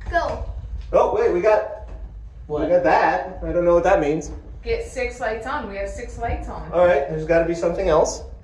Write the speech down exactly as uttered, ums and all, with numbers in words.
Go. Oh, wait, we got, What? we got that. I don't know what that means. Get six lights on. We have six lights on. All right, there's got to be something else.